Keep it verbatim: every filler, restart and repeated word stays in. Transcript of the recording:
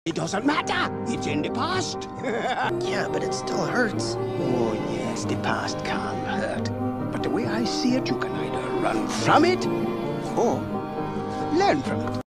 It doesn't matter. It's in the past. Yeah, but it still hurts. Oh, yes, the past can hurt. But the way I see it, you can either run from it or learn from it.